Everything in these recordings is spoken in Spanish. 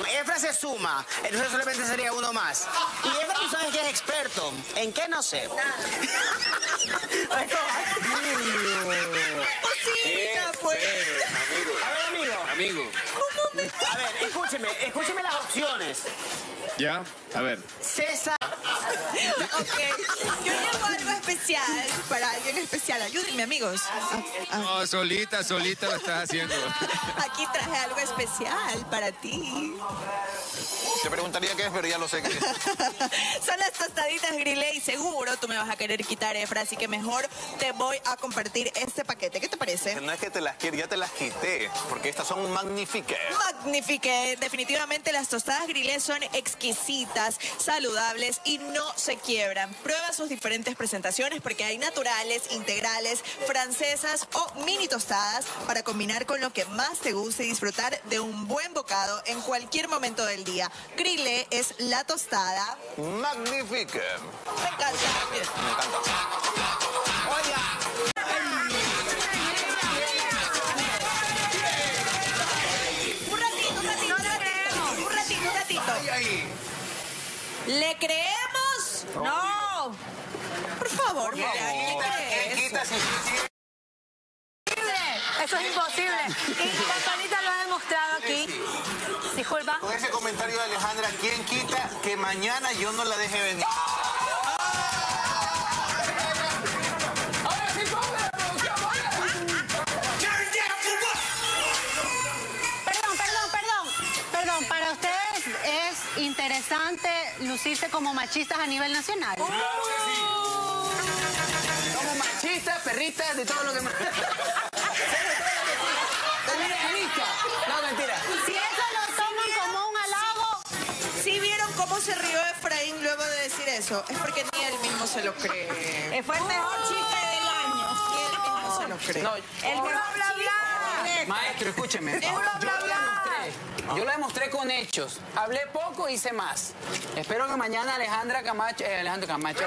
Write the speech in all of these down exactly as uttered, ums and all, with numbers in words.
Perdón, Efra se suma, entonces solamente sería uno más. Y Efra, tú sabes que es experto. ¿En qué? No sé. Cosita, pues. Amigo. A ver, amigo. Amigo. A ver, escúcheme, escúcheme las opciones. ¿Ya? A ver. César. Ok, yo llevo algo especial para alguien especial. Ayúdenme, amigos. Ah, ah. No, solita, solita lo estás haciendo. Aquí traje algo especial para ti. Te preguntaría qué es, pero ya lo sé qué es. Son las tostaditas Grillé y seguro tú me vas a querer quitar, Efra, así que mejor te voy a compartir este paquete. ¿Qué te parece? No es que te las quiero, ya te las quité, porque estas son magníficas. Magnifique. Definitivamente las tostadas Grillé son exquisitas, saludables y no se quiebran. Prueba sus diferentes presentaciones porque hay naturales, integrales, francesas o mini tostadas para combinar con lo que más te guste y disfrutar de un buen bocado en cualquier momento del día. Grillé es la tostada. Magnífica. Me encanta. Me encanta. Oiga. Un ratito, un ratito, un ratito, un ratito, un ratito. ¿Le creemos? No. Por favor, mira, ¿qué crees? Eso es imposible. Y Campanita lo ha demostrado aquí. Disculpa. Con ese comentario de Alejandra, ¿quién quita que mañana yo no la deje venir? Perdón, perdón, perdón. Perdón, para ustedes es interesante lucirse como machistas a nivel nacional. Como machistas, perritas, de todo lo que más. No, mentira. Si eso lo toman como un halago, ¿Sí vieron cómo se rió Efraín luego de decir eso? Es porque ni él mismo se lo cree. eh, fue el mejor chiste del año. Ni él mismo se lo cree. No, El bla bla bla. maestro, escúcheme. Es bla, Yo bla, lo bla. demostré. Yo lo demostré con hechos. Hablé poco, hice más. Espero que mañana Alejandra Camacho... Eh, Alejandro Camacho...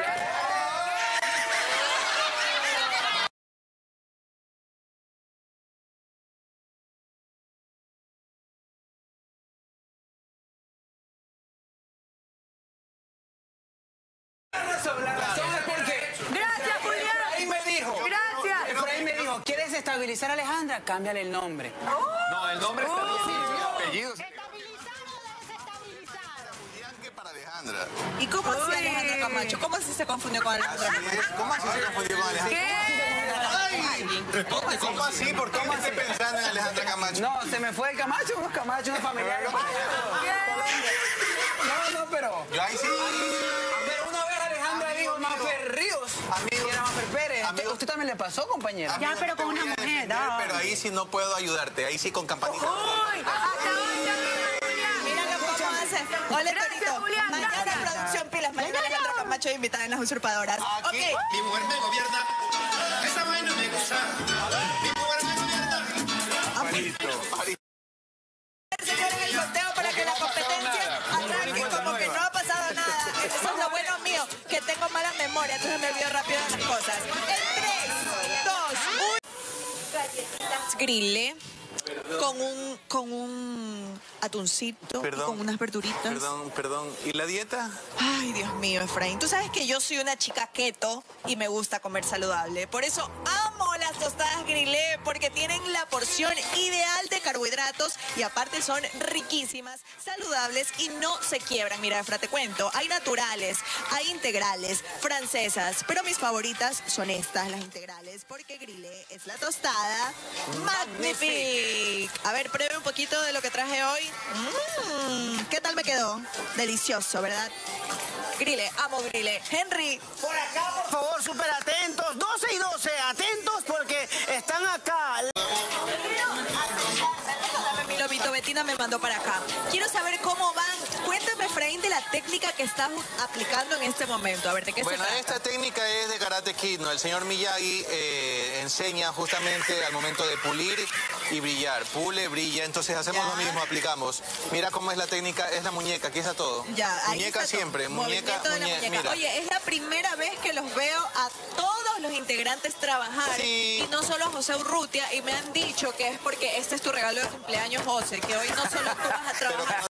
La razón es porque... Gracias, Julián. Efraín me dijo... Gracias. Efraín me dijo, ¿quieres estabilizar a Alejandra? Cámbiale el nombre. No, el nombre está bien, el apellido. ¿Estabilizar o desestabilizar? Julián, que para Alejandra. ¿Y cómo así Alejandro Camacho? ¿Cómo así se confundió con Alejandro Camacho? ¿Cómo así se confundió con Alejandra? ¿Qué? ¿Cómo así? ¿Por qué me estoy pensando en Alejandra Camacho? No, se me fue el Camacho, unos Camacho, unos familiares. No, no, pero... Yo ahí sí. Pero una vez Alejandra dijo, Mafer Ríos. Amigo. Y era Mafer Pérez. Amigo. ¿Usted también le pasó, compañera? Ya, Amigo, pero no te con voy una a mujer, defender, no. Pero ahí sí no puedo ayudarte. Ahí sí con campanita. Mira lo que vamos a hacer. Hola, Gracias, Torito. Julián, Mañana gracias. producción pilas. Mañana Alejandro Camacho es invitada en Las Usurpadoras. Aquí. Ok. Mi mujer me gobierna, esa vaina me gusta. Mi mujer me gobierna. Parito, parito. Señores, el conteo para que la competencia arranque como que no ha pasado nada. Eso es lo bueno mío, que tengo mala memoria, entonces me olvido rápido de las cosas. En tres, dos, uno. Galletitas Grillé con un, con un atuncito, y Perdón. con unas verduritas. Perdón, perdón. ¿Y la dieta? Ay, Dios mío, Efraín. Tú sabes que yo soy una chica keto y me gusta comer saludable. Por eso amo las tostadas Grillé, porque tienen la porción ideal de carbohidratos y aparte son riquísimas, saludables y no se quiebran. Mira, Efra, te cuento. Hay naturales, hay integrales, francesas, pero mis favoritas son estas, las integrales, porque Grillé es la tostada Magnifique. A ver, pruebe un poquito de lo que traje hoy. Mm, ¿qué tal me quedó? Delicioso, ¿verdad? Grillé, amo Grillé. Henry. Por acá, por favor, súper atentos. doce y doce, atentos porque están acá. Dame mi lobito, Betina me mandó para acá. Quiero saber cómo van. Cuéntame, Efraín, de la técnica que estás aplicando en este momento. A ver, ¿de qué Bueno, se trata? esta técnica es de Karate Kid, ¿no? El señor Miyagi eh, enseña justamente al momento de pulir y brillar. Pule, brilla, entonces hacemos Ya. lo mismo, aplicamos. Mira cómo es la técnica, es la muñeca, aquí está todo. Ya, ahí muñeca está todo. siempre, muñeca, Movimiento de la muñe- muñeca. mira. Oye, es la primera vez que los veo a todos los integrantes trabajar. Sí. Y no solo a José Urrutia. Y me han dicho que es porque este es tu regalo de cumpleaños, José. Que hoy no solo tú vas a trabajar. Pero